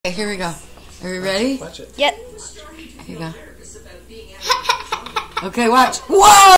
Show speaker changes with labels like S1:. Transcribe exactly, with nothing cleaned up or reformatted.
S1: Okay, here we go. Are you ready?
S2: Watch it.
S3: Yep.
S1: Here you go. Okay, watch. Whoa!